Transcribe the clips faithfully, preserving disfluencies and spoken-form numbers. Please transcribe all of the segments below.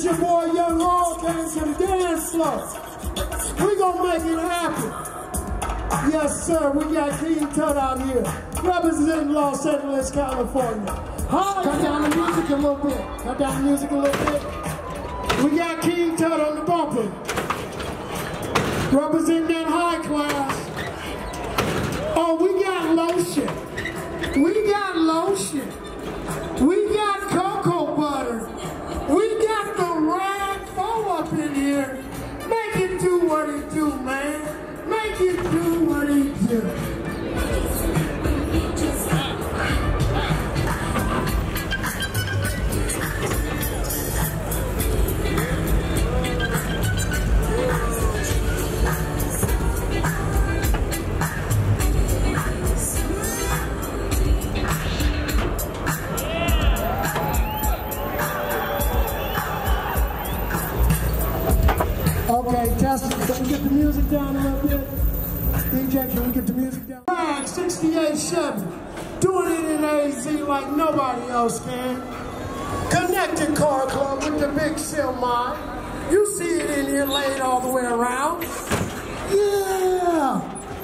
your boy Young Roll came from dance floor. We gonna make it happen. Yes, sir. We got King Tut out here, representing Los Angeles, California. Hi, cut down the music a little bit. Cut down the music a little bit. We got King Tut on the bumper, representing that high class. Oh, we got lotion. We got lotion. We got cocoa butter. We got the rag foe up in here. Make it do what it do, man. Make it do what it do. Okay, Tessa, can we get the music down a little bit? D J, can we get the music down? Rag sixty-eight Chevy, doing it in A Z like nobody else can. Connected Car Club with the big seal mod. You see it in here laid all the way around. Yeah!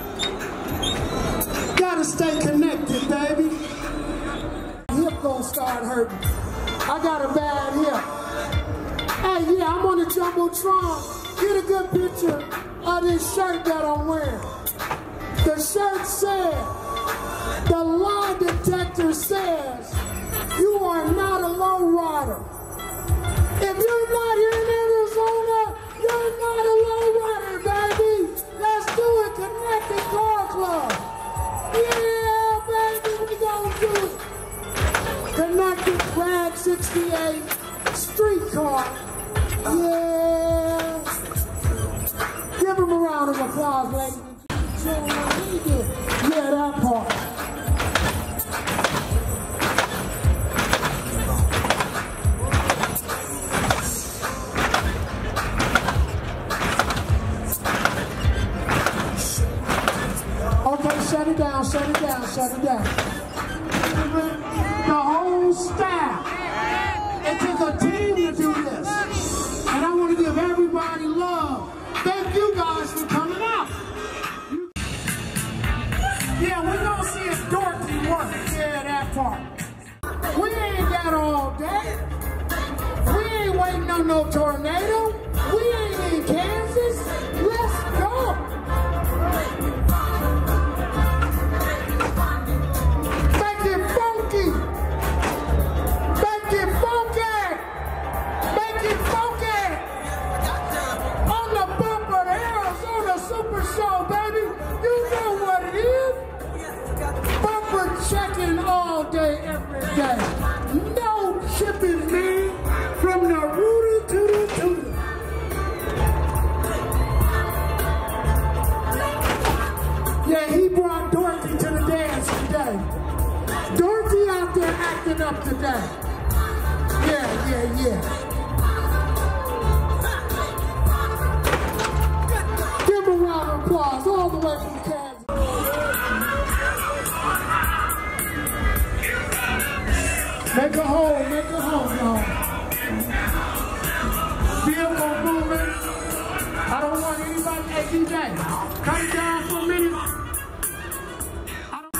Gotta stay connected, baby. Hip gonna start hurting. I got a bad hip. Hey, yeah, I'm on the Jumbotron. Get a good picture of this shirt that I'm wearing. The shirt says, the lie detector says, you are not a lowrider. If you're not here in Arizona, you're not a lowrider, baby. Let's do it, Connected Car Club. Yeah, baby, we gonna do it. Connected Rag sixty-eight Streetcar. Yeah. Give him a round of applause, ladies and gentlemen. Yeah, that part. Okay, shut it down, shut it down, shut it down. The whole staff. It took a team to do this. And I want to give everybody love. Thank you guys for coming out. You... Yeah, we're going to see if Dorothy works. Yeah, that part. We ain't got all day. We ain't waiting on no tornado. We ain't in Kansas. Let's go. Make it funky. Make it funky. Make it funky. On the bumper, the Arizona Super Show, baby. You know what it is. Bumper checking all day, every day. No chipping, man. From the rooter to the tutor. Yeah, he brought Dorothy to the dance today. Dorothy out there acting up today. Yeah, yeah, yeah. Give a round of applause all the way from Kansas. Make a hole, make a hole, y'all. Vehicle moving. I don't want anybody, hey D J, cut it down for a minute. I don't...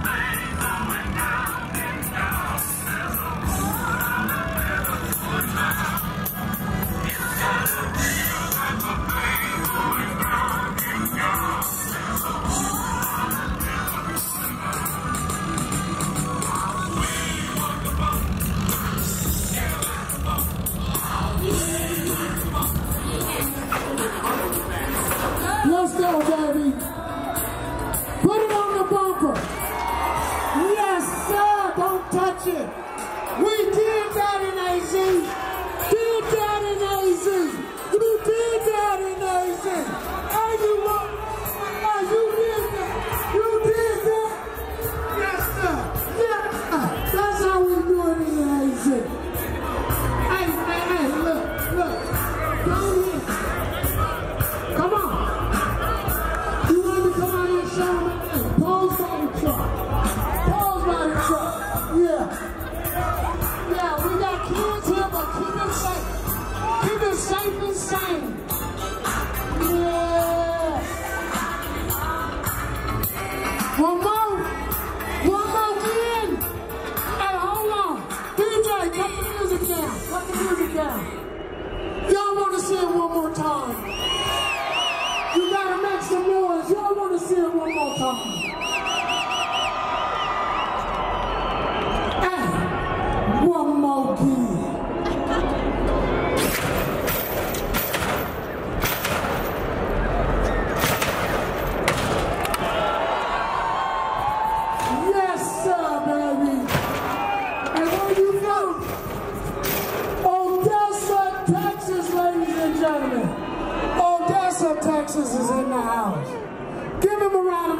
Let's go, baby. Put it on the bumper. Yes, sir. Don't touch it. We did that in A Z. Did that in A Z. You did that in A Z. Are you what? Oh, you did that. You did that. Yes, sir. Yeah. That's how we do it in A Z. Hey, hey, hey, look, look. Down here. Come on. You want to come out here and show me? Hey, pose by the truck. Pose by the truck. Yeah. Yeah, we got kids here, but keep it safe.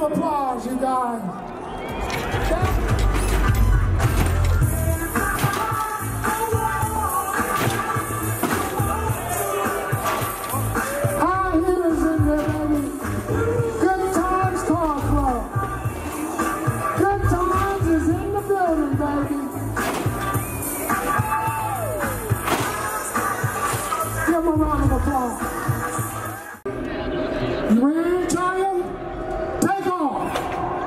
of applause, you guys. High hitters in there, baby. Good Times Car Club. Good Times is in the building, baby. Give them a round of applause. You ready, child? Take off.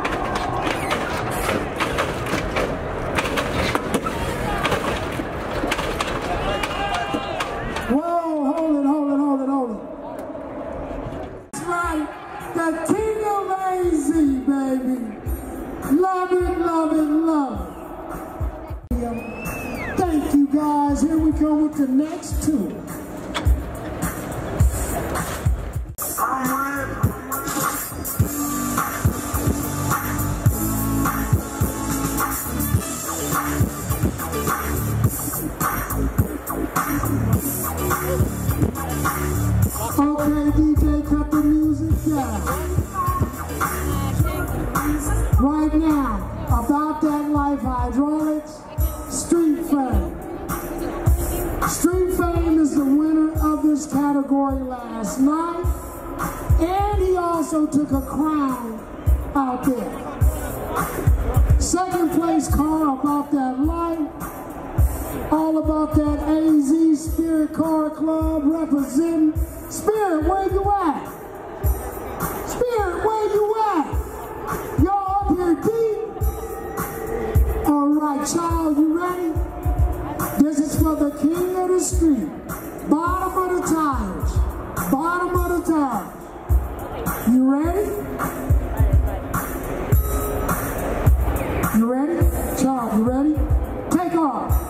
Whoa, hold it, hold it, hold it, hold it. That's right, the king of A Z, baby. Love it, love it, love it. Thank you, guys. Here we go with the next two. Okay, D J, cut the music down. Right now, About That Life Hydraulics, Street Fame. Street Fame is the winner of this category last night, and he also took a crown out there. Second place car, About That Life, all about that A Z Spirit Car Club representing. Spirit, where you at? Spirit, where you at? Y'all up here deep? All right, child, you ready? This is for the king of the street. Bottom of the tires. Bottom of the tires. You ready? You ready? Child, you ready? Take off.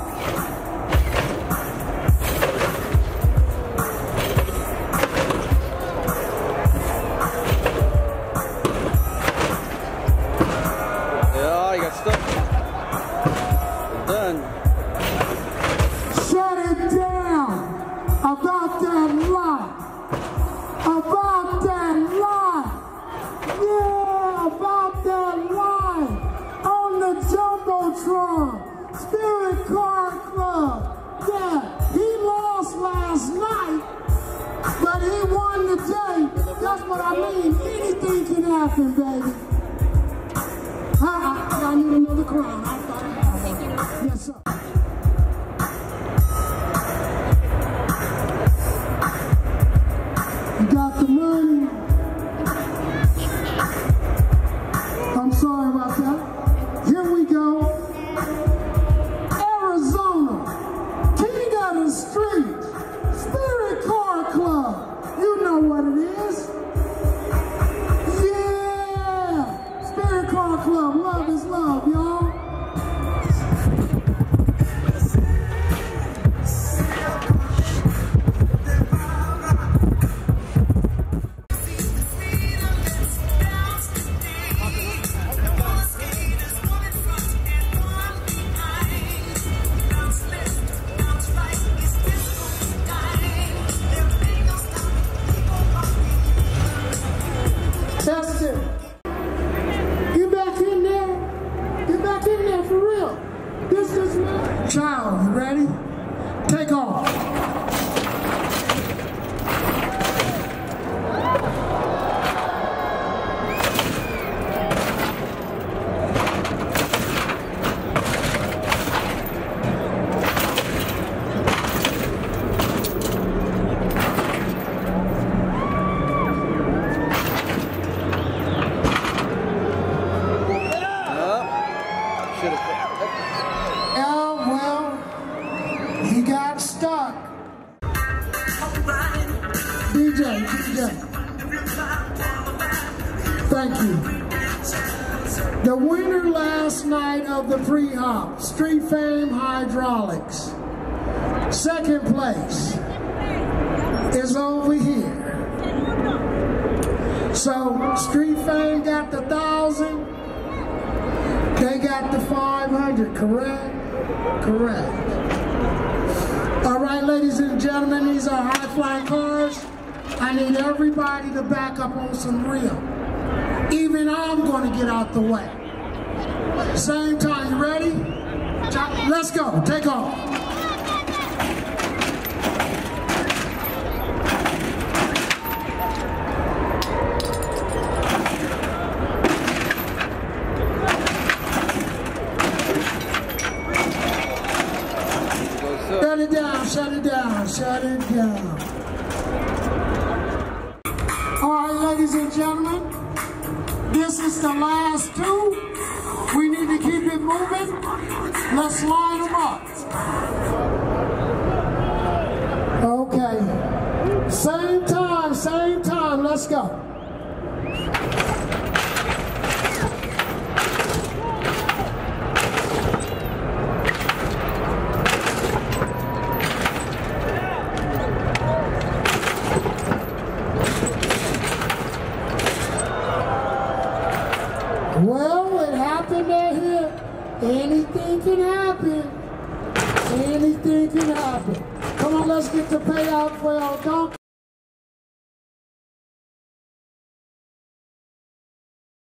Done. Shut it down. About That Life. About That Life. Yeah, About That Life. On the Jumbotron. Spirit Car Club. Yeah, he lost last night, but he won today. That's what I mean. Anything can happen, baby. I, I, I need another crown. I thought I had one. Yes, sir. You got the money. I'm sorry about that. Here we go. Arizona, king of the street, Spirit Car Club. You know what it is. Yeah, Spirit Car Club. Love is love, y'all. That's it. Get back in there. Get back in there for real. This is my child. You ready? Take off. Oh, well, he got stuck. D J, D J. Thank you. The winner last night of the pre-hop, Street Fame Hydraulics. Second place is over here. So, Street Fame got the thousand. They got the five hundred, correct? Correct. All right, ladies and gentlemen, these are high-flying cars. I need everybody to back up on some real. even I'm going to get out the way. Same time, you ready? Let's go, take off. Shut it down, shut it down, shut it down. All right, ladies and gentlemen, this is the last two. We need to keep it moving. Let's line them up. Okay. Same time, same time. Let's go. Well, it happened right here. Anything can happen. Anything can happen. Come on, let's get the payout for our donkey.